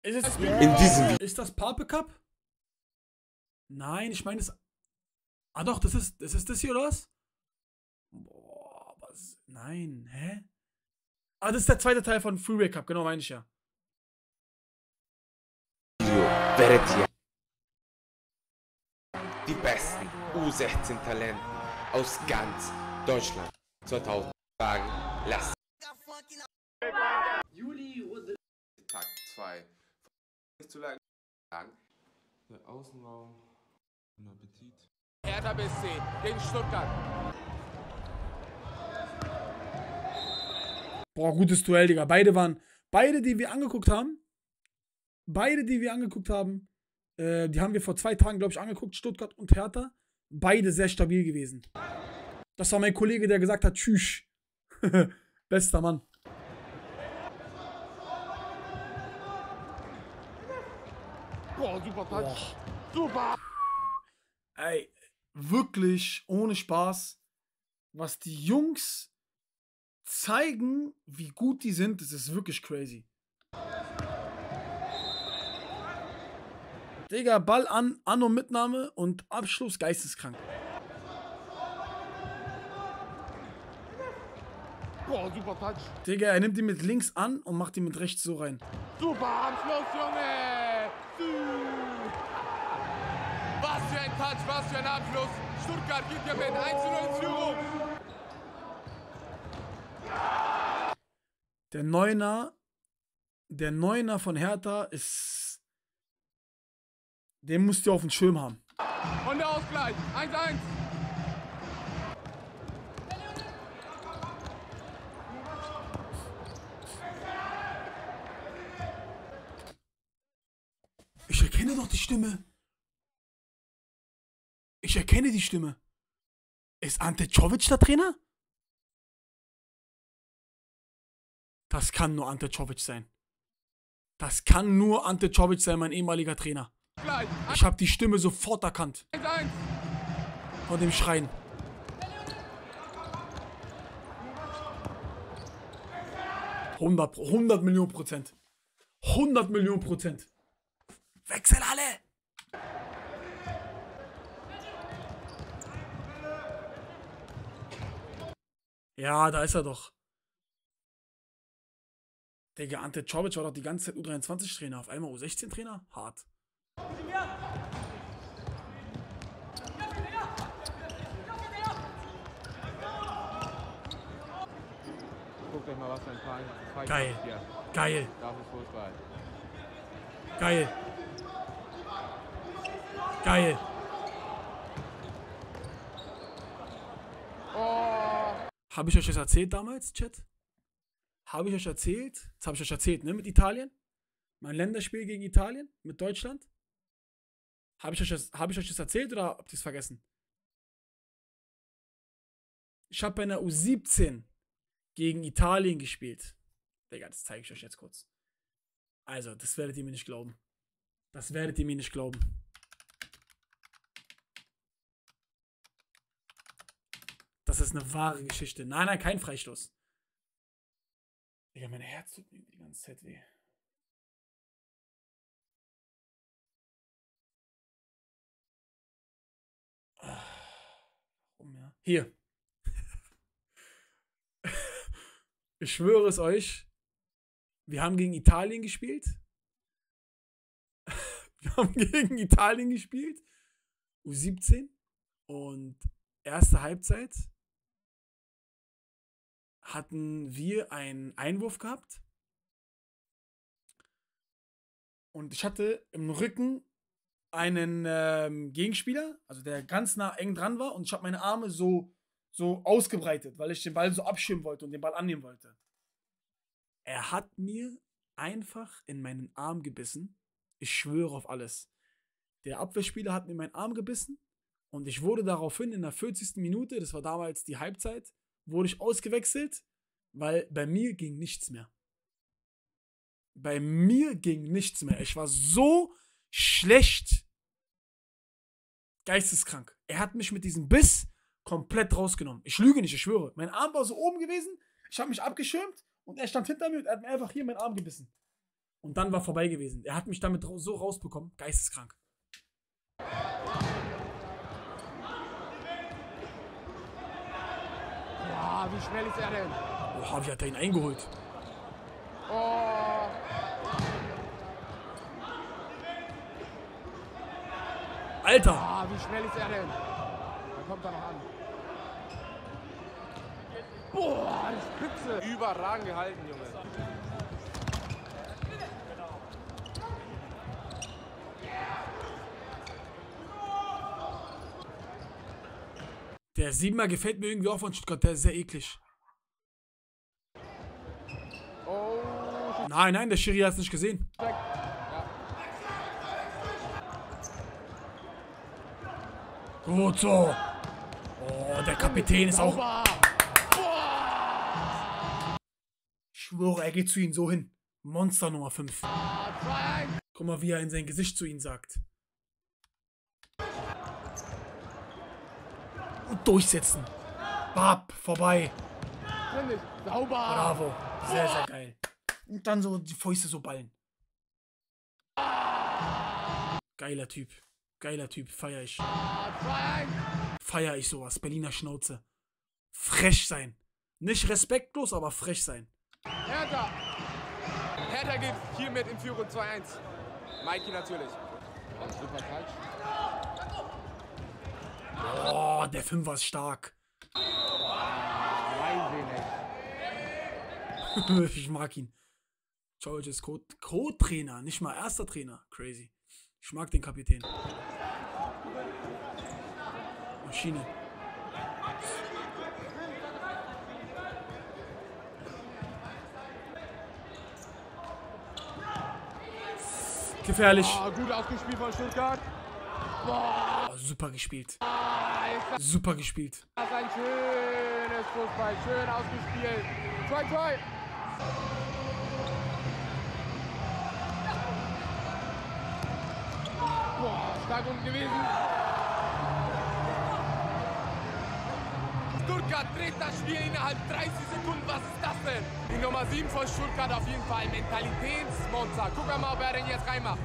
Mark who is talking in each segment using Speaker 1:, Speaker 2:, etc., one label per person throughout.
Speaker 1: In diesem Video.
Speaker 2: Ist das Pape Cup? Nein, ich meine es. Ah doch, das ist das hier, oder was? Boah, was? Nein, hä? Ah, das ist der zweite Teil von Freeway Cup, genau, meine ich ja.
Speaker 1: Werdet ihr die besten U16-Talenten aus ganz Deutschland 2000 sagen lassen. Tag 2. Nicht zu lange sagen.
Speaker 3: Der Außenraum. Guten Appetit.
Speaker 1: Hertha BSC gegen Stuttgart.
Speaker 2: Boah, gutes Duell, Digga. Beide, die wir angeguckt haben, die haben wir vor 2 Tagen, glaube ich, angeguckt, Stuttgart und Hertha. Beide sehr stabil gewesen. Das war mein Kollege, der gesagt hat, tschüss. Bester Mann.
Speaker 3: Boah, super Touch. Super.
Speaker 2: Ey, wirklich, ohne Spaß, was die Jungs zeigen, wie gut die sind, das ist wirklich crazy. Digga, Ball an und Mitnahme und Abschluss geisteskrank.
Speaker 3: Boah, super Touch.
Speaker 2: Digga, er nimmt ihn mit links an und macht ihn mit rechts so rein.
Speaker 3: Super Abschluss, Junge.
Speaker 1: Was für ein Touch, was für ein Abschluss. Stuttgart geht ja mit 1:0 in Führung.
Speaker 2: Der Neuner von Hertha ist... Den musst du auf dem Schirm haben.
Speaker 1: Und der Ausgleich. 1:1.
Speaker 2: Ich erkenne doch die Stimme. Ich erkenne die Stimme. Ist Ante Czovic der Trainer? Das kann nur Ante Czovic sein. Das kann nur Ante Czovic sein, mein ehemaliger Trainer. Ich habe die Stimme sofort erkannt.
Speaker 1: 1:1.
Speaker 2: Von dem Schreien. $100 Millionen %. 100 Millionen %. Wechsel alle! Ja, da ist er doch. Digga, Ante Czovic war doch die ganze Zeit U23-Trainer. Auf einmal U16-Trainer? Hart.
Speaker 3: Guckt euch mal, was für ein Fall.
Speaker 2: Geil. Geil.
Speaker 3: Das ist Fußball.
Speaker 2: Geil. Geil.
Speaker 3: Oh.
Speaker 2: Habe ich euch das erzählt damals, Chat? Habe ich euch erzählt? Das habe ich euch erzählt, ne? Mit Italien? Mein Länderspiel gegen Italien? Mit Deutschland? Habe ich euch das erzählt oder habt ihr es vergessen? Ich habe bei einer U17 gegen Italien gespielt. Digga, das zeige ich euch jetzt kurz. Also, das werdet ihr mir nicht glauben. Das werdet ihr mir nicht glauben. Das ist eine wahre Geschichte. Nein, nein, kein Freistoß. Digga, mein Herz tut mir die ganze Zeit weh. Warum, ja? Hier. Ich schwöre es euch. Wir haben gegen Italien gespielt. U17. Und erste Halbzeit hatten wir einen Einwurf gehabt. Und ich hatte im Rücken einen Gegenspieler, also der ganz nah eng dran war. Und ich habe meine Arme so ausgebreitet, weil ich den Ball so abschirmen wollte und den Ball annehmen wollte. Er hat mir einfach in meinen Arm gebissen. Ich schwöre auf alles. Der Abwehrspieler hat mir in meinen Arm gebissen und ich wurde daraufhin in der 40. Minute, das war damals die Halbzeit, wurde ich ausgewechselt, weil bei mir ging nichts mehr. Bei mir ging nichts mehr. Ich war so schlecht. Geisteskrank. Er hat mich mit diesem Biss komplett rausgenommen. Ich lüge nicht, ich schwöre. Mein Arm war so oben gewesen, ich habe mich abgeschirmt und er stand hinter mir und er hat mir einfach hier meinen Arm gebissen. Und dann war vorbei gewesen. Er hat mich damit so rausbekommen. Geisteskrank.
Speaker 3: Ja, wie schnell ist er denn?
Speaker 2: Oha, wie hat er ihn eingeholt?
Speaker 3: Oh.
Speaker 2: Alter!
Speaker 3: Ah, wie schnell ist er denn? Da kommt er noch an. Boah, die Spitze. Überragend gehalten, Junge.
Speaker 2: Der 7er gefällt mir irgendwie auch von Stuttgart. Der ist sehr eklig.
Speaker 3: Oh,
Speaker 2: Nein, der Schiri hat es nicht gesehen. Gut so. Oh, der Kapitän ist auch... Ich schwöre, er geht zu ihnen so hin. Monster Nummer 5. Guck mal, wie er in sein Gesicht zu ihnen sagt. Und durchsetzen. Bab, vorbei.
Speaker 3: Finde ich. Sauber.
Speaker 2: Bravo. Sehr, sehr geil. Und dann so die Fäuste so ballen. Geiler Typ. Geiler Typ. Feier ich. Feier ich sowas. Berliner Schnauze. Frech sein. Nicht respektlos, aber frech sein.
Speaker 3: Hertha. Hertha geht hiermit in Führung 2-1. Mikey natürlich. Super falsch.
Speaker 2: Oh, der 5er ist stark.
Speaker 3: Weiß ich nicht.
Speaker 2: Ich mag ihn. George ist Co-Trainer, nicht mal erster Trainer. Crazy. Ich mag den Kapitän. Maschine. Gefährlich.
Speaker 3: Oh, gut ausgespielt von Stuttgart.
Speaker 2: Oh, super gespielt. Super gespielt.
Speaker 3: Das ist ein schönes Fußball. Schön ausgespielt. 2-2. Boah, stark unten gewesen.
Speaker 1: Stuttgart dreht das Spiel innerhalb 30 Sekunden. Was ist das denn? Die Nummer 7 von Stuttgart auf jeden Fall. Mentalitätsmonster. Guck mal, ob er den jetzt reinmacht.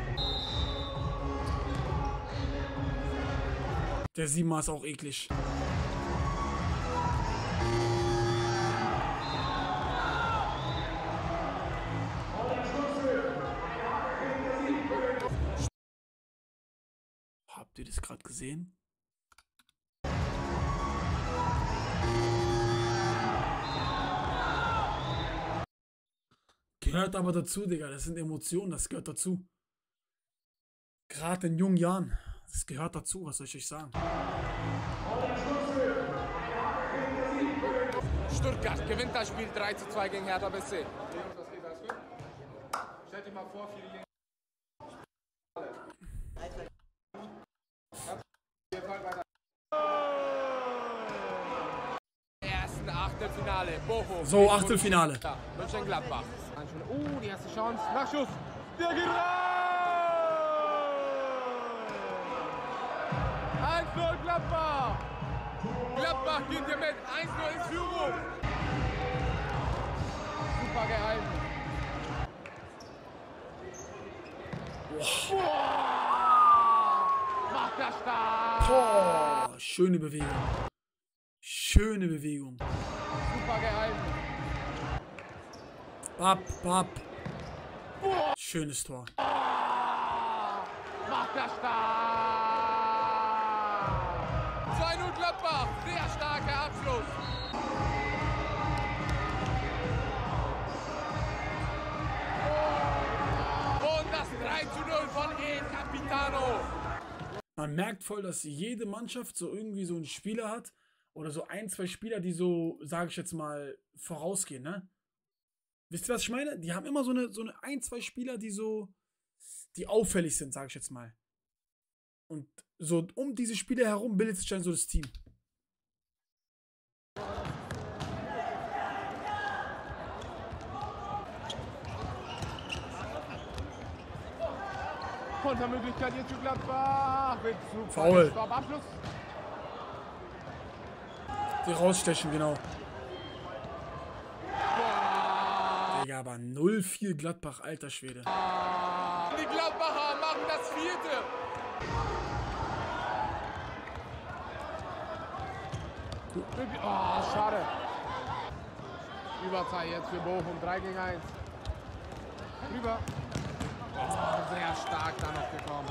Speaker 2: Der 7er ist auch eklig. Habt ihr das gerade gesehen? Gehört aber dazu, Digga. Das sind Emotionen, das gehört dazu. Gerade in jungen Jahren. Das gehört dazu, was soll ich euch sagen?
Speaker 1: Stuttgart gewinnt das Spiel 3-2 gegen Hertha BSC. Was geht, alles gut? Stellt dir mal vor, für die ersten Achtelfinale. Bochum.
Speaker 2: So, Achtelfinale.
Speaker 1: Mönchengladbach.
Speaker 3: Die erste Chance. Nachschuss. Der geht rein. 1-0 Gladbach.
Speaker 1: Gladbach geht hier mit 1-0 in Führung.
Speaker 3: Super gehalten. Macht das stark.
Speaker 2: Oh, schöne Bewegung. Schöne Bewegung.
Speaker 3: Super gehalten.
Speaker 2: Bab. Schönes Tor.
Speaker 3: Macht das stark.
Speaker 1: 2-0 Gladbach. Sehr starker Abschluss. Und das 3-0 von El Capitano.
Speaker 2: Man merkt voll, dass jede Mannschaft so irgendwie so einen Spieler hat. Oder so ein, zwei Spieler, die so, sage ich jetzt mal, vorausgehen, ne? Wisst ihr, was ich meine? Die haben immer so eine ein, zwei Spieler, die auffällig sind, sage ich jetzt mal. Und so um diese Spieler herum bildet sich dann so das Team.
Speaker 3: Kontermöglichkeit jetzt für Gladbach. Mit
Speaker 2: Foul.
Speaker 3: Abschluss.
Speaker 2: Die rausstechen, genau. Digga, Digga, aber 0-4 Gladbach, alter Schwede.
Speaker 1: Die Gladbacher machen das 4. Oh, schade. Überzahl jetzt für Bochum, 3 gegen 1. Rüber. Oh, sehr stark da noch gekommen.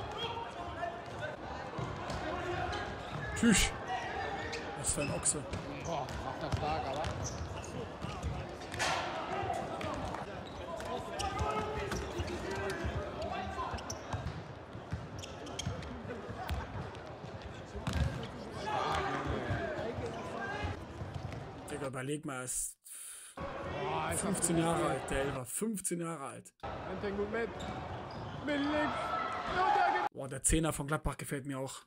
Speaker 2: Tschüss. Was für ein Ochse.
Speaker 1: Boah, macht das stark, aber.
Speaker 2: Digga, überleg mal, er ist 15 Jahre alt, der Elfer. 15 Jahre alt.
Speaker 1: Nimmt den gut mit. Mit links.
Speaker 2: Boah, der Zehner von Gladbach gefällt mir auch.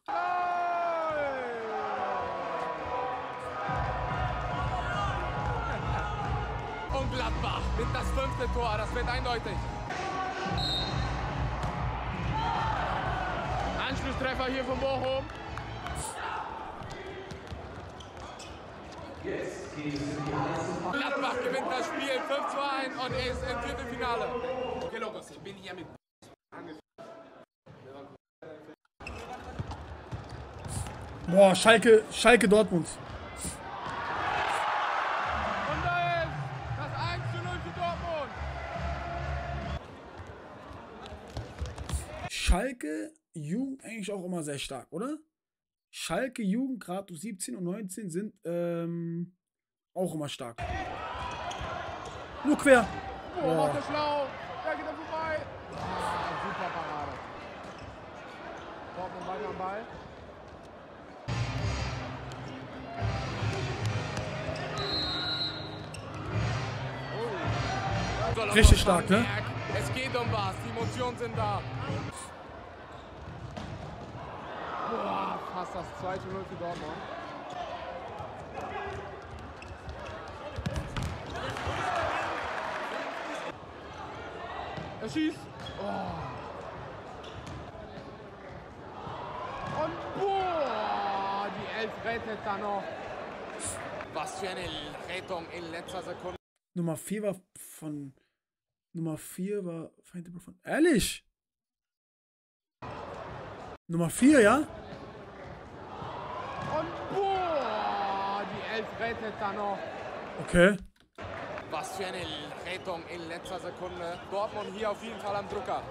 Speaker 1: Und Gladbach mit das 5. Tor. Das wird eindeutig. Anschlusstreffer hier von Bochum. Gladbach gewinnt das Spiel 5-1 und ist im Viertelfinale. Okay, Logos, ich bin hier mit.
Speaker 2: Boah, Schalke Dortmund.
Speaker 1: Und da ist das 1:0 für Dortmund.
Speaker 2: Schalke Jugend eigentlich auch immer sehr stark, oder? Schalke Jugend, gerade 17 und 19 sind auch immer stark. Nur quer.
Speaker 1: Oh, macht er schlau. Der geht da vorbei. Super Parade. Dortmund weiter am Ball.
Speaker 2: Richtig stark, ne?
Speaker 1: Es geht um was. Die Emotionen sind da. Boah, fast das 2:0 für Dortmund. Er schießt. Oh. Und boah, die 11 rettet da noch. Was für eine Rettung in letzter Sekunde.
Speaker 2: Nummer 4 war von Ehrlich? Nummer 4, ja?
Speaker 1: Und boah, die 11 rettet da noch.
Speaker 2: Okay.
Speaker 1: Was für eine Rettung in letzter Sekunde. Dortmund hier auf jeden Fall am Drücker.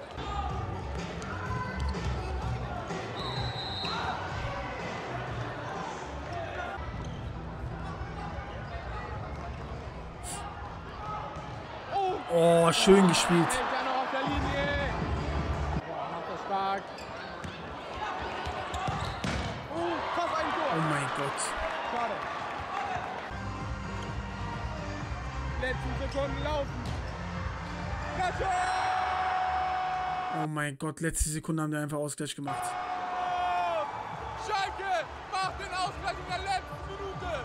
Speaker 2: Oh, schön gespielt.
Speaker 1: Hält er noch auf der Linie. Boah, macht er stark. Fast ein Tor.
Speaker 2: Oh mein Gott.
Speaker 1: Schade. Letzten Sekunden laufen. Nacho!
Speaker 2: Oh mein Gott, letzte Sekunde haben die einfach Ausgleich gemacht.
Speaker 1: Schalke macht den Ausgleich in der letzten Minute.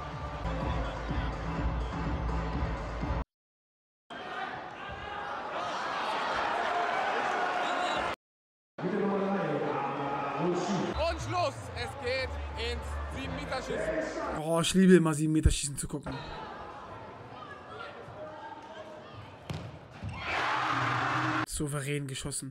Speaker 1: Und Schluss. Es geht ins 7-Meter-Schießen.
Speaker 2: Oh, ich liebe immer 7-Meter-Schießen zu gucken. Souverän geschossen.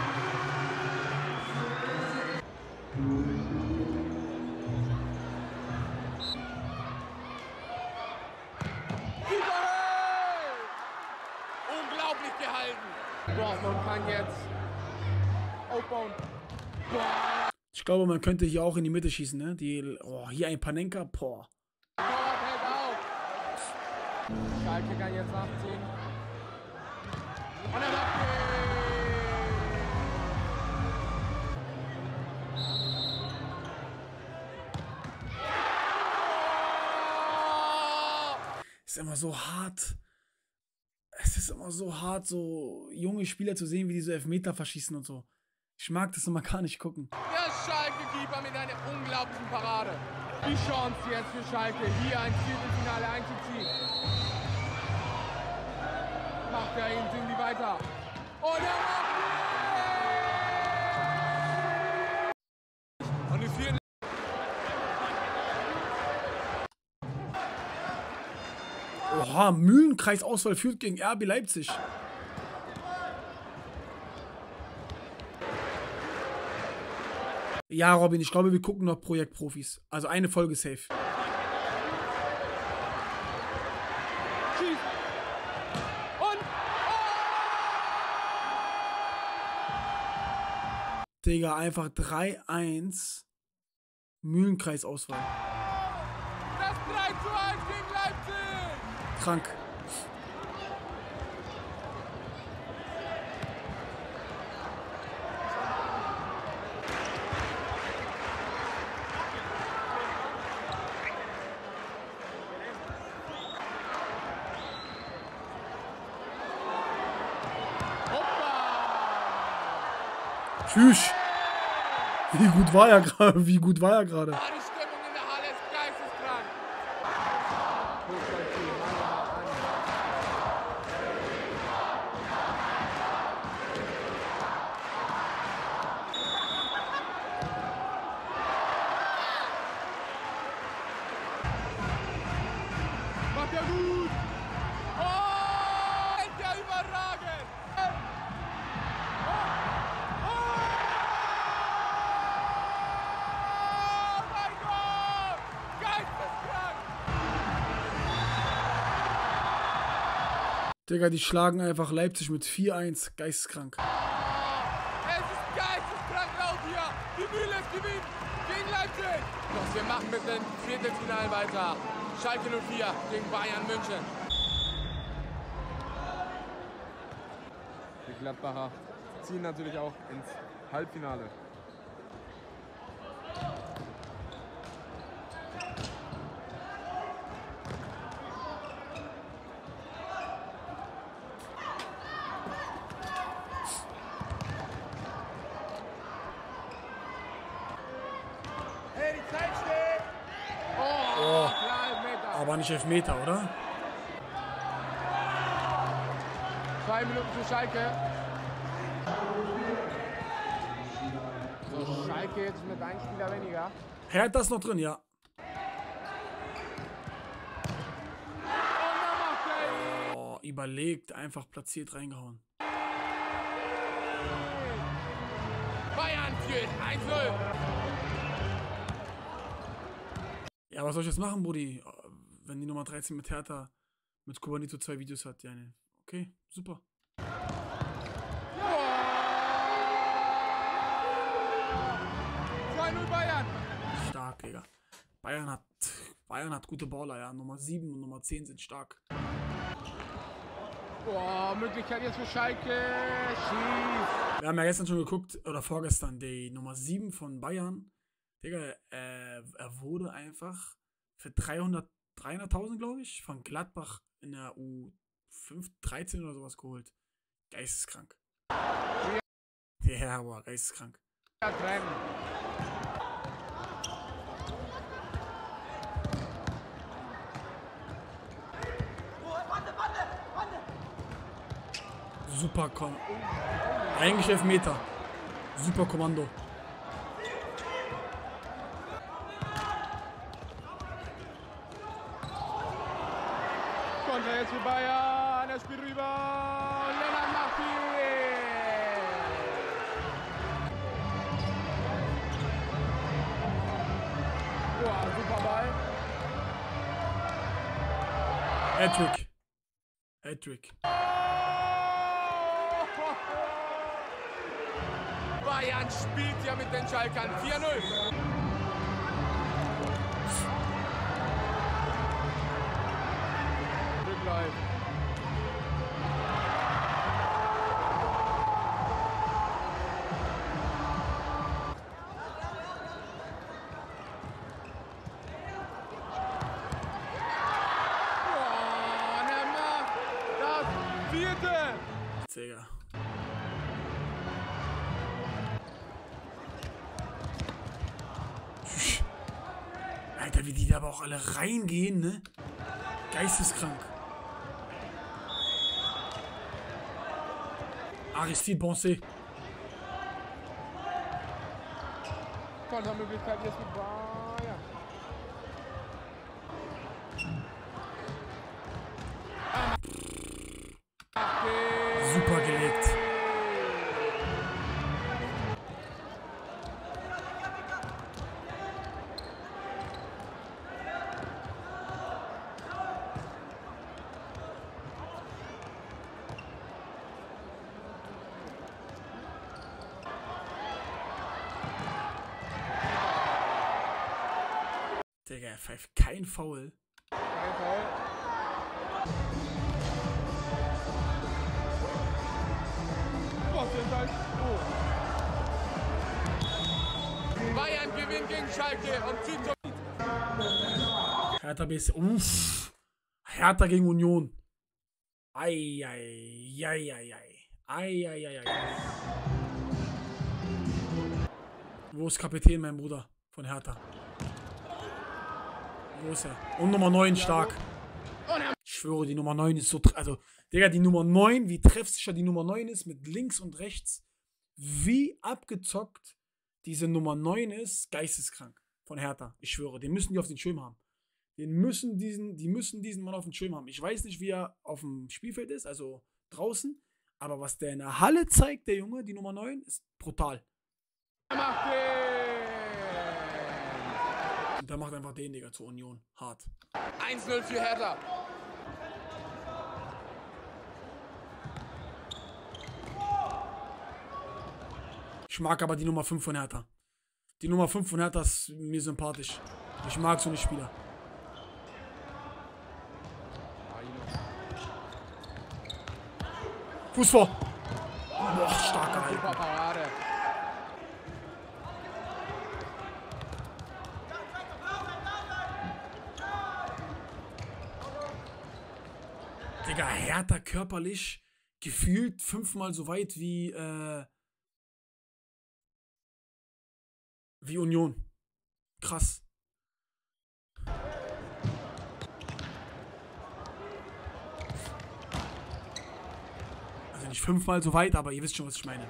Speaker 1: Unglaublich gehalten. Dortmund kann jetzt aufbauen.
Speaker 2: Ich glaube, man könnte hier auch in die Mitte schießen, ne? Hier ein Panenka, boah.
Speaker 1: Torwart hält auf. Schalke kann jetzt nachziehen. Und er macht ihn.
Speaker 2: Es ist immer so hart. Es ist immer so hart, so junge Spieler zu sehen, wie die so Elfmeter verschießen und so. Ich mag das immer gar nicht gucken.
Speaker 1: Der Schalke-Keeper mit einer unglaublichen Parade. Die Chance jetzt für Schalke, hier ein Viertelfinale einzuziehen. Macht er ihn irgendwie weiter. Und er macht ihn! Und die vielen.
Speaker 2: Oha, Mühlenkreis-Auswahl führt gegen RB Leipzig. Ja, Robin, ich glaube, wir gucken noch Projekt Profis. Also eine Folge safe.
Speaker 3: Schieß. Und.
Speaker 2: Digga, einfach 3-1. Mühlenkreisauswahl.
Speaker 3: Das 3:1 gegen Leipzig.
Speaker 2: Krank. Tschüss. Wie gut war er gerade? Wie gut war er gerade?
Speaker 3: Ah, die Stimmung in der Halle ist geisteskrank. Macht er gut. Oh, ist ja überragend. Oh mein Gott! Geisteskrank!
Speaker 2: Digga, die schlagen einfach Leipzig mit 4-1. Geisteskrank.
Speaker 3: Es ist geisteskrank laut hier! Die Mühle gewinnt gegen Leipzig! Los, wir machen mit dem Viertelfinale weiter. Schalke 04 gegen Bayern München. Die Gladbacher ziehen natürlich auch ins Halbfinale. Hey, die Zeit steht! Oh, klar, Elfmeter.
Speaker 2: Aber nicht Elfmeter, oder?
Speaker 3: 2 Minuten für Schalke. So, Schalke jetzt mit einem Spieler weniger.
Speaker 2: Er hat das noch drin, ja.
Speaker 3: Und dann macht er ihn.
Speaker 2: Oh, überlegt, einfach platziert reingehauen.
Speaker 3: Bayern führt 1:0.
Speaker 2: Ja, was soll ich jetzt machen, Brudi? Wenn die Nummer 13 mit Hertha, mit Kubanito 2 Videos hat, ja, ne. Okay, super.
Speaker 3: 2:0 Bayern.
Speaker 2: Stark, Digga. Bayern hat gute Baller, ja. Nummer 7 und Nummer 10 sind stark.
Speaker 3: Boah, Möglichkeit jetzt für Schalke. Schieß.
Speaker 2: Wir haben ja gestern schon geguckt, oder vorgestern, die Nummer 7 von Bayern. Digga, er wurde einfach für 300.000, glaube ich, von Gladbach in der U13 oder sowas geholt. Geisteskrank. Ja, boah, geisteskrank.
Speaker 3: Ja, trennen.
Speaker 2: Super eigentlich Elfmeter. Super Kommando.
Speaker 3: Konter jetzt für Bayern. Er spielt rüber. Lennart macht ihn. Boah, super Ball.
Speaker 2: Hattrick. Hattrick.
Speaker 3: Bayern spielt ja mit den Schalkern 4:0. Rücklauf. Boah, und er macht das 4.
Speaker 2: Digga. Alter, wie die da aber auch alle reingehen, ne? Geisteskrank. Aristide Bonset.
Speaker 3: Kontermöglichkeit jetzt mit Bayern.
Speaker 2: Super gelegt. Digga, er pfeift kein Foul.
Speaker 1: Kein Foul. Bayern gewinnt gegen Schalke und zieht zum
Speaker 2: Hertha BSC. Uff. Hertha gegen Union. Ei. Wo ist Kapitän, mein Bruder? Von Hertha. Wo ist er? Und Nummer 9 stark. Ich schwöre, die Nummer 9 ist so... Also, Digga, die Nummer 9, wie treffsicher die Nummer 9 ist, mit links und rechts. Wie abgezockt diese Nummer 9 ist, geisteskrank. Von Hertha. Ich schwöre, den müssen die auf den Schirm haben. Die müssen diesen Mann auf den Schirm haben. Ich weiß nicht, wie er auf dem Spielfeld ist, also draußen. Aber was der in der Halle zeigt, der Junge, die Nummer 9, ist brutal.
Speaker 1: Macht den!
Speaker 2: Und der macht einfach den, Digga, zur Union. Hart.
Speaker 1: 1-0 für Hertha.
Speaker 2: Ich mag aber die Nummer 5 von Hertha. Die Nummer 5 von Hertha ist mir sympathisch. Ich mag so eine Spieler. Fuß vor. Boah, starker Alter.
Speaker 1: Super Parade.
Speaker 2: Digga, Hertha körperlich gefühlt 5-mal so weit wie Union. Krass. Also nicht 5-mal so weit, aber ihr wisst schon, was ich meine.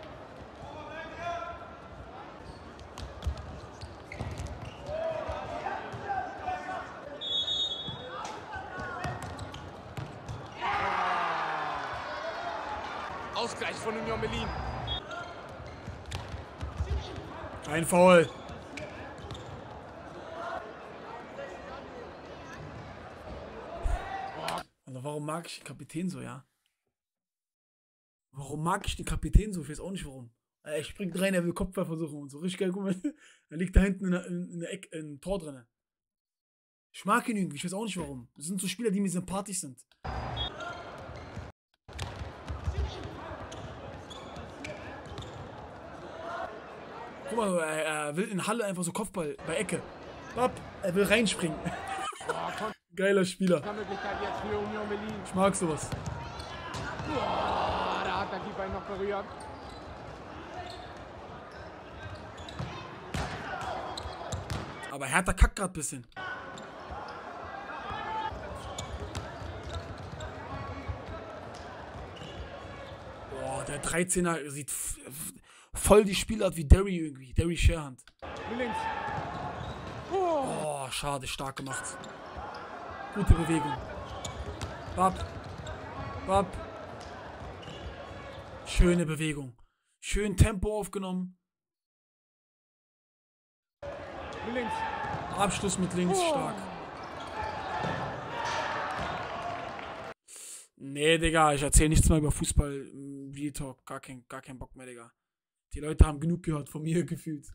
Speaker 1: Ausgleich von Union Berlin.
Speaker 2: Kein Foul. Also warum mag ich den Kapitän so, ja? Warum mag ich den Kapitän so? Ich weiß auch nicht warum. Er springt rein, er will Kopfball versuchen und so. Richtig geil, guck mal. Er liegt da hinten in der Ecke, in Tor drin. Ich mag ihn irgendwie, ich weiß auch nicht warum. Das sind so Spieler, die mir sympathisch sind. Guck mal, er will in Halle einfach so Kopfball bei Ecke. Er will reinspringen. Geiler Spieler.
Speaker 1: Möglichkeit jetzt für Union Berlin.
Speaker 2: Ich mag sowas.
Speaker 1: Boah, da hat der Keeper ihn noch berührt.
Speaker 2: Aber Hertha kackt gerade ein bisschen. Boah, der 13er sieht voll die Spielart wie Derry irgendwie. Derry Sherhand.
Speaker 1: Links.
Speaker 2: Oh, schade, stark gemacht. Gute Bewegung. Bab. Schöne Bewegung. Schön Tempo aufgenommen.
Speaker 1: Links.
Speaker 2: Abschluss mit links, stark. Nee, Digga, ich erzähle nichts mehr über Fußball. Real Talk, gar kein Bock mehr, Digga. Die Leute haben genug gehört von mir gefühlt.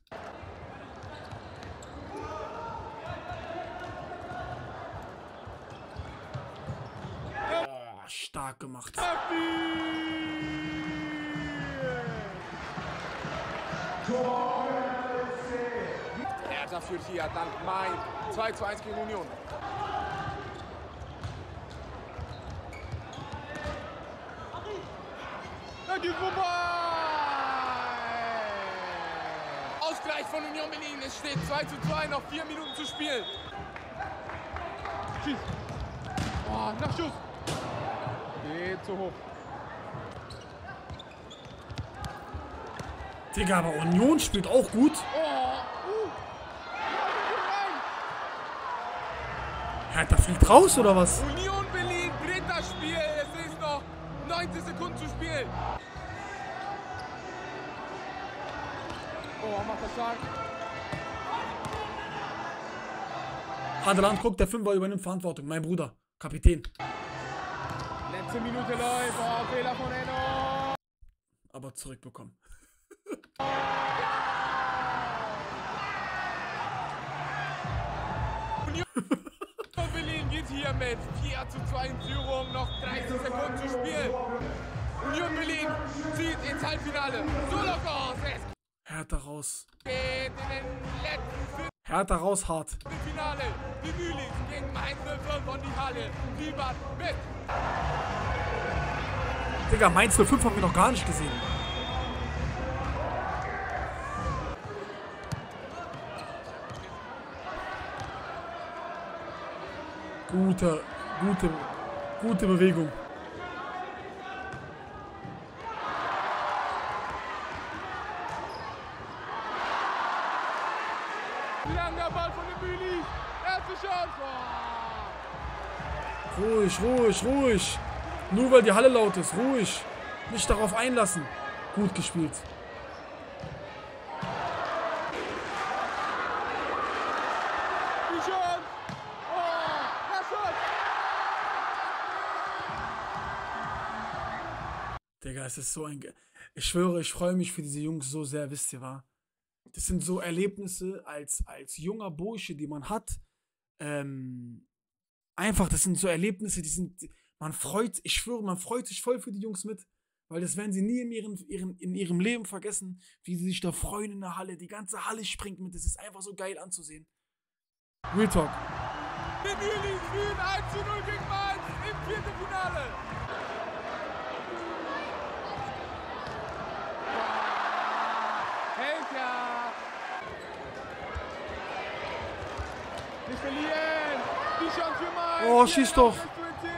Speaker 2: Oh, stark gemacht.
Speaker 1: Hertha führt hier dank Mai 2:1 gegen Union. Da geht vorbei! Ausgleich von Union Berlin. Es steht 2:2, noch 4 Minuten zu spielen. Schieß. Oh, nach Schuss. Geht zu hoch.
Speaker 2: Digga, aber Union spielt auch gut. Hertha fliegt raus, oder was?
Speaker 1: Union Berlin dreht das Spiel. Es ist noch 90 Sekunden zu spielen. Oh, macht das stark.
Speaker 2: Adelan, guck, der Fünfer übernimmt Verantwortung. Mein Bruder, Kapitän.
Speaker 1: Letzte Minute läuft. Oh, Fehler von Enno.
Speaker 2: Aber zurückbekommen.
Speaker 3: Union Berlin geht hier mit 4:2 in Führung, noch 30 Sekunden zu spielen. Union Berlin zieht ins Halbfinale. Solokos, es
Speaker 2: Hertha raus.
Speaker 3: geht in den letzten
Speaker 2: Hertha raus, hart.
Speaker 3: Viertelfinale. Die Mühlis gegen Mainz 05 und die Halle liefert mit.
Speaker 2: Digga, Mainz 05 haben wir noch gar nicht gesehen. Gute Bewegung.
Speaker 3: Langer Ball von den Mühlis. Erste Chance.
Speaker 2: Ruhig. Nur weil die Halle laut ist. Ruhig. Nicht darauf einlassen. Gut gespielt.
Speaker 3: Die Chance. Das Schuss.
Speaker 2: Digga, es ist so ein... Ich schwöre, ich freue mich für diese Jungs so sehr, wisst ihr, wa? Das sind so Erlebnisse als junger Bursche, die man hat. Einfach, das sind so Erlebnisse, ich schwöre, man freut sich voll für die Jungs mit. Weil das werden sie nie in ihrem Leben vergessen, wie sie sich da freuen in der Halle. Die ganze Halle springt mit, das ist einfach so geil anzusehen. Real Talk.
Speaker 3: Die Mühlis führen 1:0 gegen Mainz im Viertelfinale. Helker. Nicht verlieren. Die Chance für Mainz.
Speaker 2: Oh, schieß doch.
Speaker 3: Oh,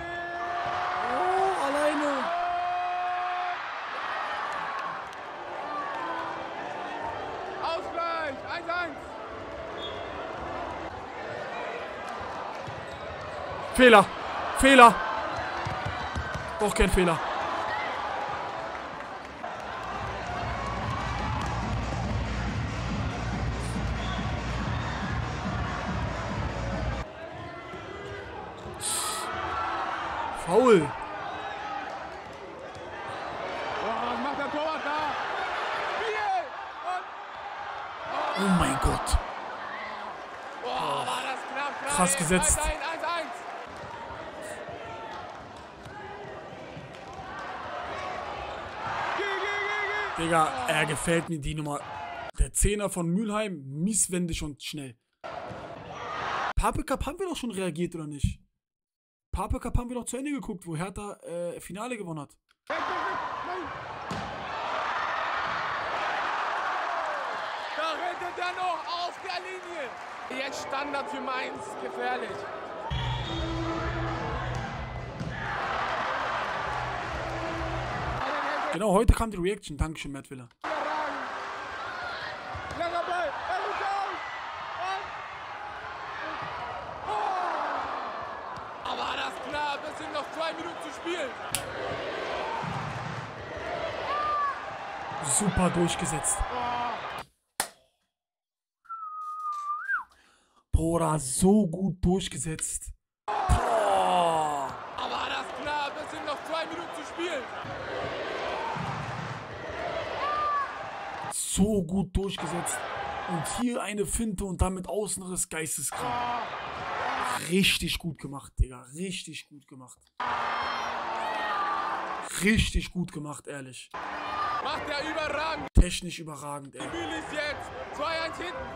Speaker 2: Alleine.
Speaker 3: Ausgleich. 1:1.
Speaker 2: Fehler. Doch kein Fehler. Foul.
Speaker 3: Was macht der Torwart da? Spiel!
Speaker 2: Oh mein Gott.
Speaker 3: War das knapp.
Speaker 2: Krass gesetzt.
Speaker 3: 1:1.
Speaker 2: Digga, er gefällt mir die Nummer. Der Zehner von Mülheim, mieswendig und schnell. Pape-Cup haben wir doch schon reagiert, oder nicht? Pape-Cup haben wir doch zu Ende geguckt, wo Hertha Finale gewonnen hat.
Speaker 3: Nein. Da rettet er noch auf der Linie. Jetzt Standard für Mainz, gefährlich.
Speaker 2: Genau, heute kam die Reaction. Dankeschön, Matt Willer.
Speaker 3: Langer Ball, er ruft aus. Aber das knapp, es sind noch 2 Minuten zu spielen.
Speaker 2: Super durchgesetzt. Bruder, so gut durchgesetzt.
Speaker 3: Aber das knapp, es sind noch 2 Minuten zu spielen.
Speaker 2: So gut durchgesetzt. Und hier eine Finte und damit Außenriss geisteskrank. Richtig gut gemacht, Digga. Richtig gut gemacht. Richtig gut gemacht, ehrlich.
Speaker 3: Macht er überragend.
Speaker 2: Technisch überragend, ey.
Speaker 3: Die Mühle ist jetzt 2:1 hinten.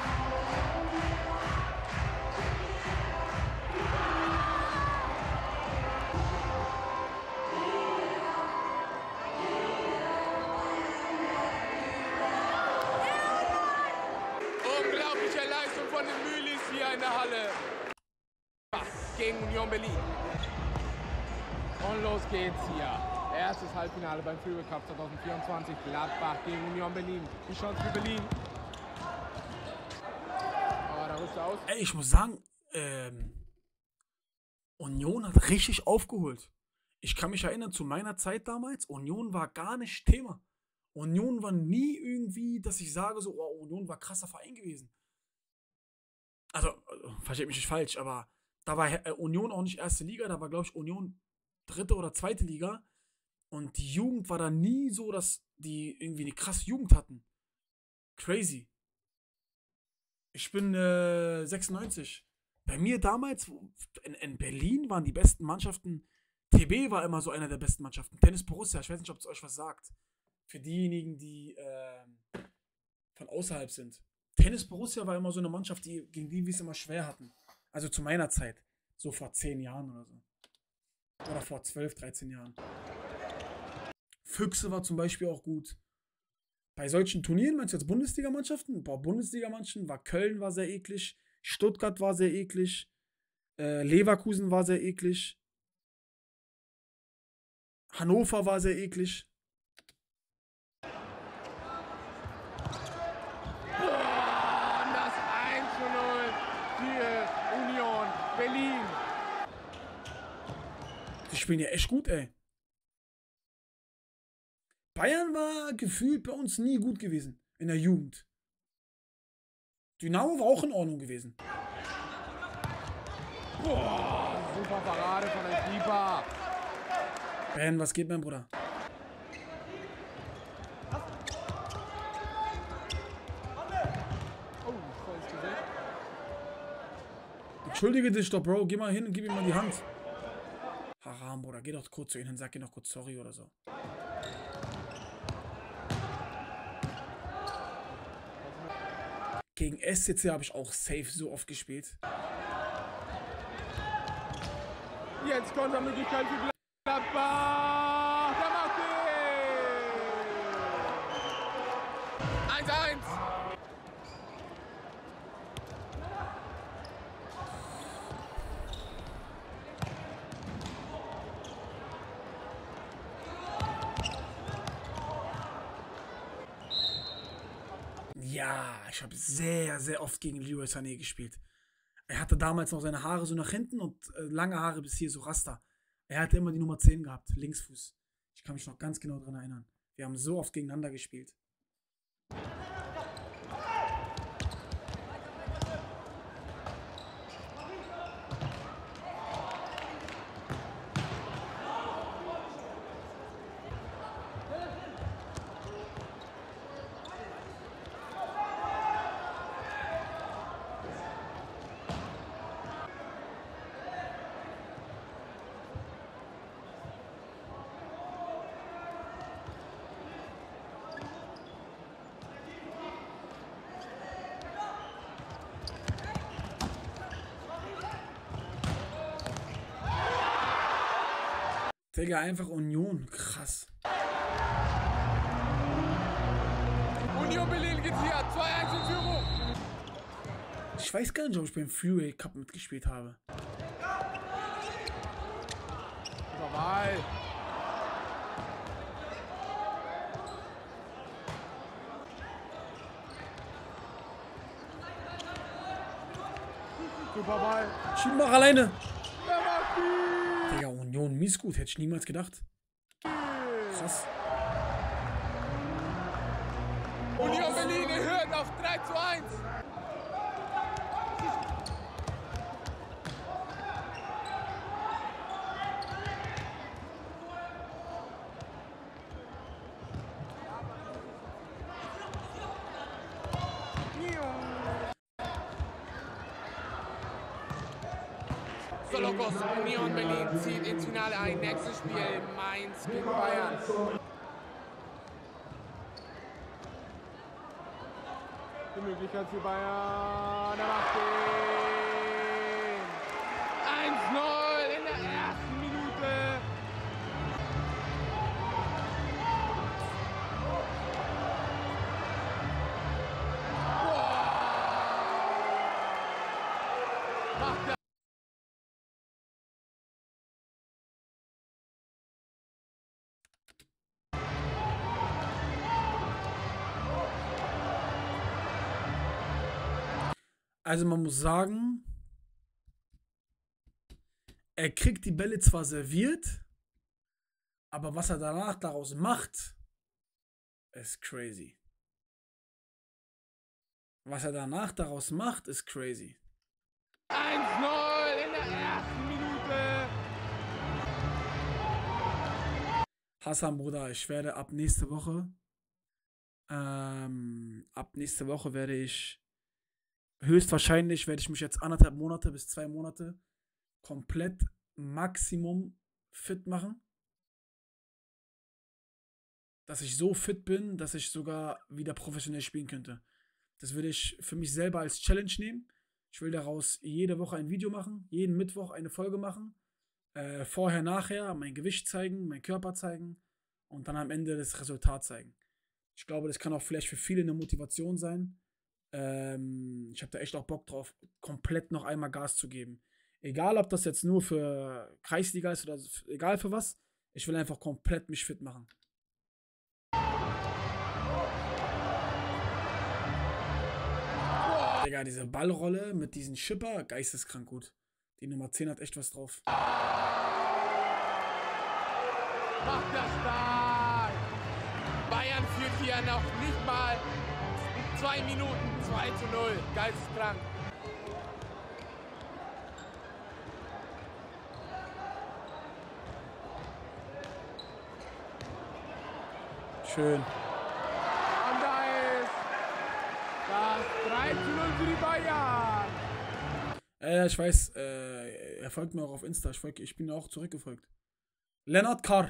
Speaker 3: Unglaubliche Leistung von den Mühlis hier in der Halle. Gegen Union Berlin. Und los geht's hier. Erstes Halbfinale beim Freeway Cup 2024. Gladbach gegen Union Berlin. Die Chance für Berlin. Aber da rückt er aus.
Speaker 2: Ey, ich muss sagen, Union hat richtig aufgeholt. Ich kann mich erinnern, zu meiner Zeit damals, Union war gar nicht Thema. Union war nie irgendwie, dass ich sage, so, oh, Union war krasser Verein gewesen. Also, versteht mich nicht falsch, aber da war Union auch nicht erste Liga, da war, glaube ich, Union dritte oder zweite Liga. Und die Jugend war da nie so, dass die irgendwie eine krasse Jugend hatten. Crazy. Ich bin 96. Bei mir damals, in Berlin waren die besten Mannschaften, TB war immer so einer der besten Mannschaften. Tennis Borussia, ich weiß nicht, ob es euch was sagt. Für diejenigen, die von außerhalb sind. Tennis Borussia war immer so eine Mannschaft, gegen die wir es immer schwer hatten. Also zu meiner Zeit. So vor 10 Jahren oder so. Oder vor 12, 13 Jahren. Füchse war zum Beispiel auch gut. Bei solchen Turnieren, meinst du jetzt Bundesligamannschaften? Boah, Bundesligamannschaften war Köln war sehr eklig. Stuttgart war sehr eklig. Leverkusen war sehr eklig. Hannover war sehr eklig.
Speaker 3: Und das 1:0 für Union Berlin.
Speaker 2: Die spielen ja echt gut, ey. Bayern war gefühlt bei uns nie gut gewesen. In der Jugend. Dynamo war auch in Ordnung gewesen.
Speaker 3: Boah, super Parade von dem Keeper.
Speaker 2: Ben, was geht, mein Bruder?
Speaker 3: Oh, volles Gesicht.
Speaker 2: Entschuldige dich doch, Bro. Geh mal hin und gib ihm mal die Hand. Haram, Bruder. Geh doch kurz zu ihnen und sag ihr noch kurz sorry oder so. Gegen SCC habe ich auch safe so oft gespielt.
Speaker 3: Jetzt Kontermöglichkeit für Gladbach. Der macht ihn. 1:1.
Speaker 2: Ja, ich habe sehr, sehr oft gegen Leroy Sané gespielt. Er hatte damals noch seine Haare so nach hinten und lange Haare bis hier, so Rasta. Er hatte immer die Nummer 10 gehabt, Linksfuß. Ich kann mich noch ganz genau daran erinnern. Wir haben so oft gegeneinander gespielt. Digga, einfach Union. Krass.
Speaker 3: Union Berlin geht hier 2:1 in Führung.
Speaker 2: Ich weiß gar nicht, ob ich beim Freeway Cup mitgespielt habe.
Speaker 3: Vorbei. Super Ball.
Speaker 2: Schieb mach alleine.
Speaker 3: Der macht ihn.
Speaker 2: Digga, Union mies gut. Hätte ich niemals gedacht. Krass.
Speaker 3: Union Berlin erhöht auf 3:1. Solokos, Union Berlin zieht ins Finale ein. Nächstes Spiel Mainz gegen Bayern. Die Möglichkeit für Bayern. Er macht den 1:0 in der ersten Minute. Boah. Macht er.
Speaker 2: Also man muss sagen, er kriegt die Bälle zwar serviert, aber was er danach daraus macht, ist crazy. Was er danach daraus macht, ist crazy.
Speaker 3: 1:0 in der ersten Minute.
Speaker 2: Hassan, Bruder, ich werde ab nächste Woche werde ich höchstwahrscheinlich werde ich mich jetzt 1,5 Monate bis 2 Monate komplett Maximum fit machen. Dass ich so fit bin, dass ich sogar wieder professionell spielen könnte. Das würde ich für mich selber als Challenge nehmen. Ich will daraus jede Woche ein Video machen, jeden Mittwoch eine Folge machen. Vorher, nachher mein Gewicht zeigen, meinen Körper zeigen und dann am Ende das Resultat zeigen. Ich glaube, das kann auch vielleicht für viele eine Motivation sein. Ich habe da echt auch Bock drauf, komplett noch einmal Gas zu geben. Egal, ob das jetzt nur für Kreisliga ist oder egal für was. Ich will einfach komplett mich fit machen. Digga, diese Ballrolle mit diesem Schipper, geisteskrank gut. Die Nummer 10 hat echt was drauf.
Speaker 3: Macht das stark! Bayern führt hier noch nicht mal 2 Minuten, 2:0. Geisteskrank.
Speaker 2: Schön.
Speaker 3: Und da ist das 3:0 für die Bayern.
Speaker 2: Ich weiß, er folgt mir auch auf Insta. Ich bin auch zurückgefolgt. Lennart Karl.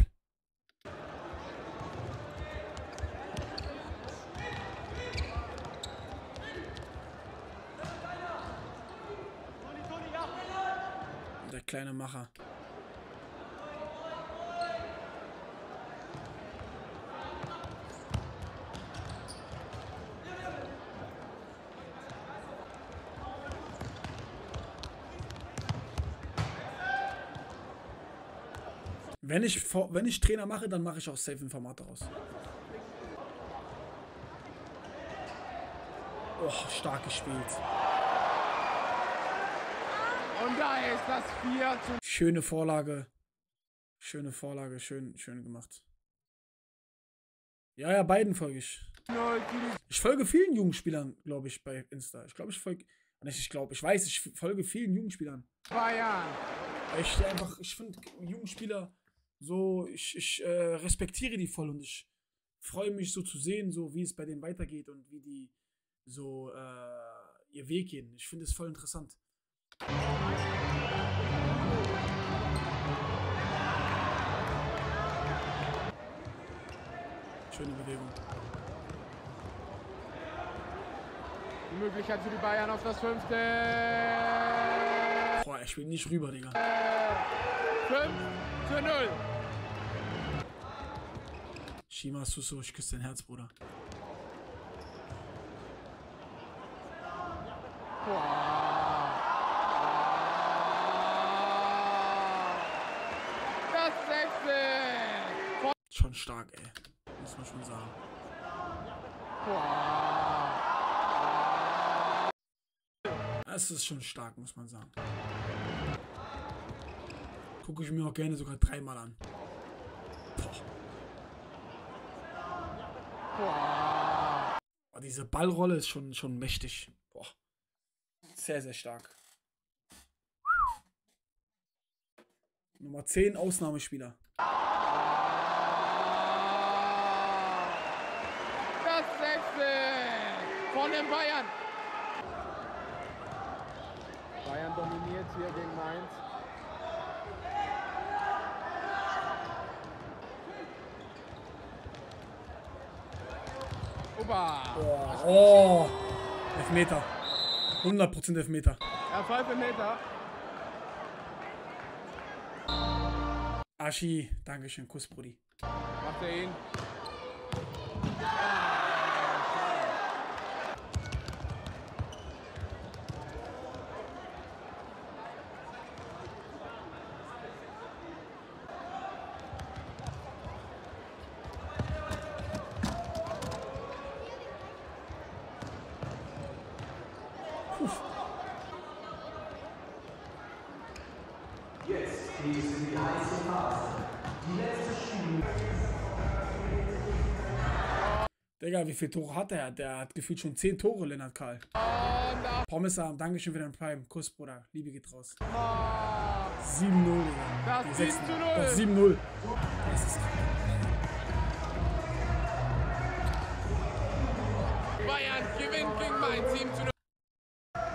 Speaker 2: Der kleine Macher. Wenn ich Trainer mache, dann mache ich auch safe ein Format daraus. Oh, stark gespielt.
Speaker 3: Und da ist das 4:0.
Speaker 2: Schöne Vorlage. Schöne Vorlage, schön gemacht. Ja, beiden folge ich. Ich folge vielen Jugendspielern, glaube ich, bei Insta. Ich folge vielen Jugendspielern.
Speaker 3: Bayern.
Speaker 2: Ich finde Jugendspieler so, ich respektiere die voll und ich freue mich so zu sehen, so wie es bei denen weitergeht und wie die so ihr Weg gehen. Ich finde es voll interessant. Schöne Bewegung.
Speaker 3: Die Möglichkeit für die Bayern auf das 5.
Speaker 2: Boah, er spielt nicht rüber, Digga.
Speaker 3: 5:0.
Speaker 2: Shima Suso, ich küsse dein Herz, Bruder.
Speaker 3: Das 6.
Speaker 2: Schon stark, ey. Muss man schon sagen. Es ist schon stark, muss man sagen. Gucke ich mir auch gerne sogar 3-mal an. Oh, diese Ballrolle ist schon mächtig. Boah. Sehr, sehr stark. Nummer 10, Ausnahmespieler.
Speaker 3: Das 6. von den Bayern. Bayern dominiert hier gegen Mainz. Oba.
Speaker 2: Oh. Elfmeter. 100% Elfmeter.
Speaker 3: Ja, 5 Meter.
Speaker 2: Aschi, Dankeschön, Kuss, Brudi.
Speaker 3: Macht er ihn.
Speaker 4: Jetzt geht es in die heiße Phase. Die letzte Spiel.
Speaker 2: Digga, wie viele Tore hat er? Der hat gefühlt schon 10 Tore, Lennart Karl. Pommesarm, Dankeschön für deinen Prime. Kuss, Bruder. Liebe geht raus. 7:0, Digga.
Speaker 3: Das 7:0.
Speaker 2: Das 7:0. Das ist
Speaker 3: Bayern gewinnt gegen Mainz 7:0.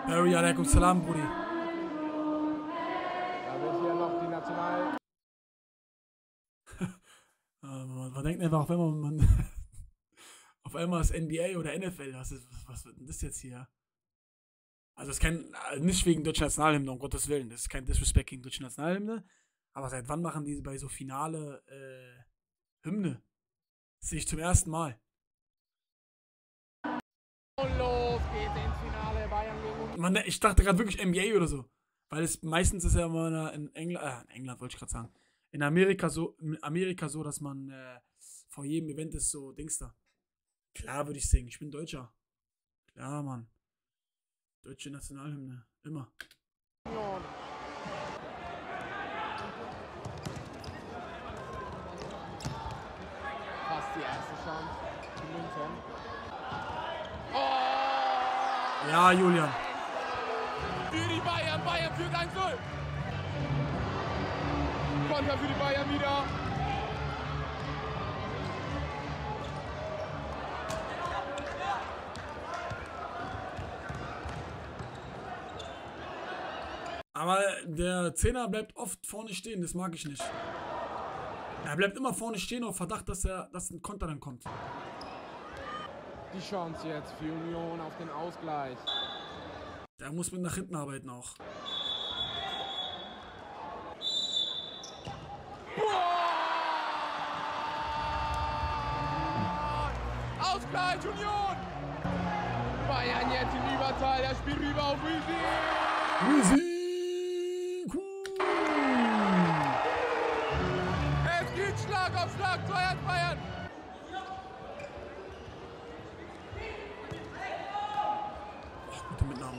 Speaker 2: Barry, alaikum salam, Brudi.
Speaker 1: Da wird hier noch die National...
Speaker 2: Man denkt einfach, auf einmal auf einmal ist NBA oder NFL. Was wird denn das jetzt hier? Also, es ist kein, nicht wegen deutscher Nationalhymne, um Gottes Willen. Das ist kein Disrespect gegen deutsche Nationalhymne. Aber seit wann machen die bei so Finale Hymne? Das sehe ich zum ersten Mal.
Speaker 1: Und los geht's ins Finale. Bayern gegen...
Speaker 2: Ich dachte gerade wirklich NBA oder so. Weil es meistens ist ja immer in England wollte ich gerade sagen. In Amerika so, dass man vor jedem Event ist so Dings da. Klar würde ich singen. Ich bin Deutscher. Klar, Mann. Deutsche Nationalhymne. Immer.
Speaker 1: Fast die erste Chance für München.
Speaker 2: Ja, Julian.
Speaker 1: Für die Bayern. Bayern führt 1-0. Konter für die Bayern wieder.
Speaker 2: Aber der Zehner bleibt oft vorne stehen, das mag ich nicht. Er bleibt immer vorne stehen auf Verdacht, dass ein Konter dann kommt.
Speaker 1: Die Chance jetzt für Union auf den Ausgleich.
Speaker 2: Der muss mit nach hinten arbeiten auch.
Speaker 1: Ausgleich Union! Bayern jetzt in Überzahl, der spielt rüber auf Risi. Es geht Schlag auf Schlag, 2-1 Bayern.
Speaker 2: Gute Mitnahme.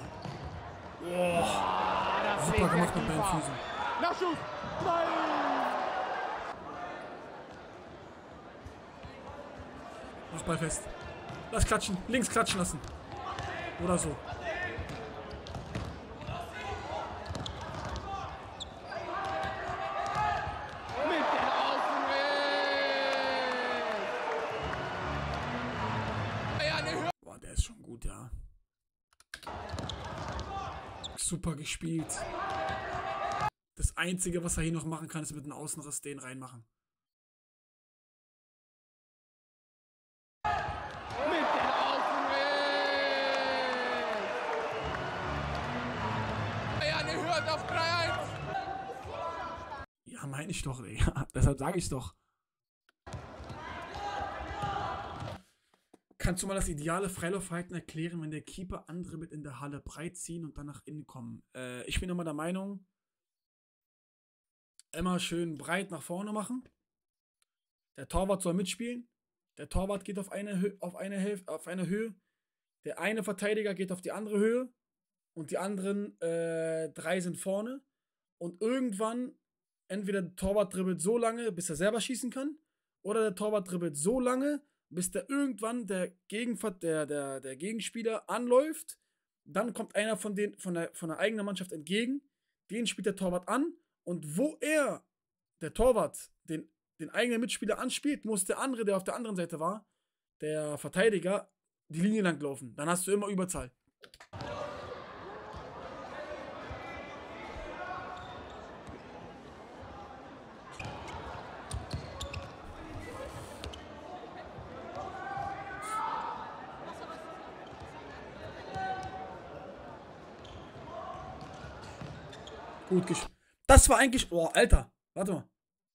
Speaker 1: Das
Speaker 2: Super gemacht mit beiden Füßen.
Speaker 1: Nachschuss! Nein!
Speaker 2: Mach Ball fest. Lass klatschen. Links klatschen lassen. Oder so.
Speaker 1: Mit dem Außenriss!
Speaker 2: Boah, der ist schon gut, ja. Super gespielt. Das Einzige, was er hier noch machen kann, ist mit einem Außenriss den reinmachen.
Speaker 1: Auf 3-1.
Speaker 2: Ja, meine ich doch, Digga. Deshalb sage ich doch. Kannst du mal das ideale Freilaufverhalten erklären, wenn der Keeper andere mit in der Halle breit ziehen und dann nach innen kommen? Ich bin immer der Meinung, immer schön breit nach vorne machen. Der Torwart soll mitspielen. Der Torwart geht auf eine Höhe. Der eine Verteidiger geht auf die andere Höhe. Und die anderen 3 sind vorne. Und irgendwann, entweder der Torwart dribbelt so lange, bis er selber schießen kann, oder der Torwart dribbelt so lange, bis der irgendwann der Gegenspieler anläuft. Dann kommt einer von der eigenen Mannschaft entgegen. Den spielt der Torwart an. Und wo der Torwart, den eigenen Mitspieler anspielt, muss der andere, der auf der anderen Seite war, der Verteidiger, die Linie lang laufen. Dann hast du immer Überzahl. Gut gespielt. Das war eigentlich... Oh, Alter. Warte mal.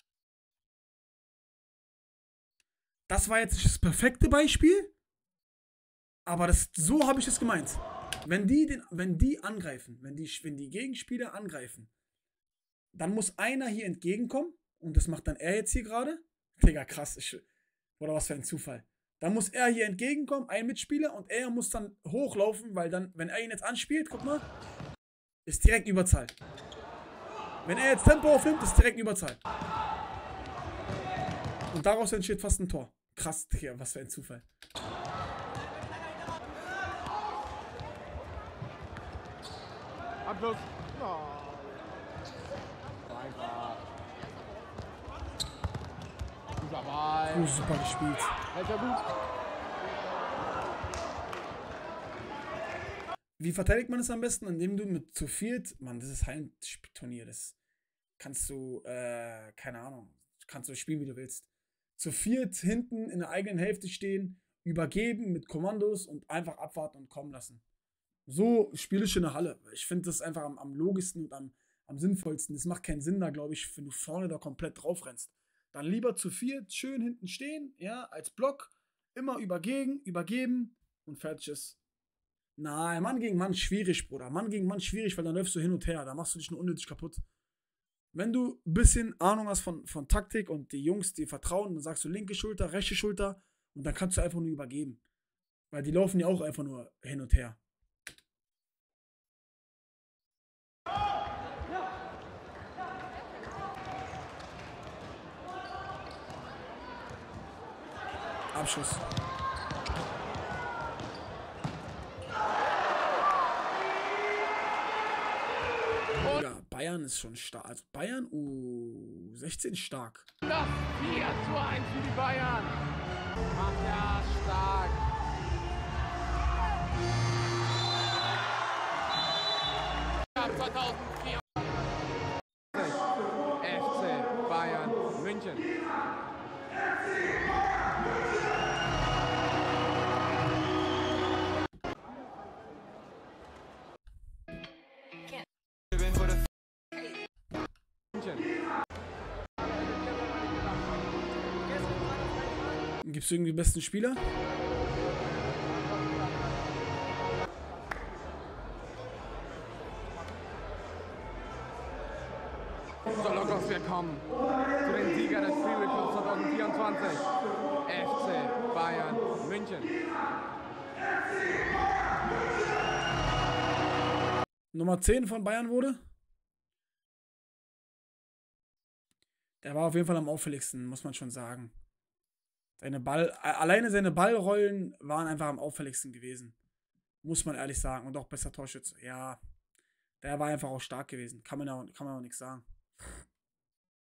Speaker 2: Das war jetzt nicht das perfekte Beispiel. Aber so habe ich es gemeint. Wenn die angreifen, wenn die Gegenspieler angreifen, dann muss einer hier entgegenkommen. Und das macht dann er jetzt hier gerade. Digga, krass. Oder was für ein Zufall. Dann muss er hier entgegenkommen, ein Mitspieler. Und er muss dann hochlaufen, weil dann, wenn er ihn jetzt anspielt, guck mal, ist direkt Überzahl. Wenn er jetzt Tempo aufnimmt, ist direkt Überzahl. Und daraus entsteht fast ein Tor. Krass, Digga, was für ein Zufall.
Speaker 1: Abschluss. Oh. Einfach. Guter Ball.
Speaker 2: Super gespielt.
Speaker 1: Hält er gut.
Speaker 2: Wie verteidigt man es am besten? Indem du mit zu viert, Mann, das ist Heimturnier, das kannst du, keine Ahnung, kannst du spielen, wie du willst. Zu viert hinten in der eigenen Hälfte stehen, übergeben mit Kommandos und einfach abwarten und kommen lassen. So spiele ich in der Halle. Ich finde das einfach am logischsten und am sinnvollsten. Das macht keinen Sinn da, glaube ich, wenn du vorne da komplett drauf rennst. Dann lieber zu viert, schön hinten stehen, ja, als Block, immer übergeben und fertig ist. Nein, Mann gegen Mann schwierig, Bruder. Mann gegen Mann schwierig, weil dann läufst du hin und her. Da machst du dich nur unnötig kaputt. Wenn du ein bisschen Ahnung hast von Taktik und die Jungs dir vertrauen, dann sagst du linke Schulter, rechte Schulter und dann kannst du einfach nur übergeben. Weil die laufen ja auch einfach nur hin und her. Abschuss. Ja, Bayern ist schon stark. Also Bayern, U16 stark.
Speaker 1: Das 4:1 für die Bayern. Macht ja stark. Ja, 2004. FC Bayern München.
Speaker 2: Gibst du irgendwie den besten Spieler?
Speaker 1: Dologos, wir kommen zu den Sieger des Freeway Cup 2024. FC Bayern München.
Speaker 2: Nummer 10 von Bayern wurde? Der war auf jeden Fall am auffälligsten, muss man schon sagen. Alleine seine Ballrollen waren einfach am auffälligsten gewesen. Muss man ehrlich sagen. Und auch besser Torschütze. Ja, der war einfach auch stark gewesen. Kann man auch nichts sagen.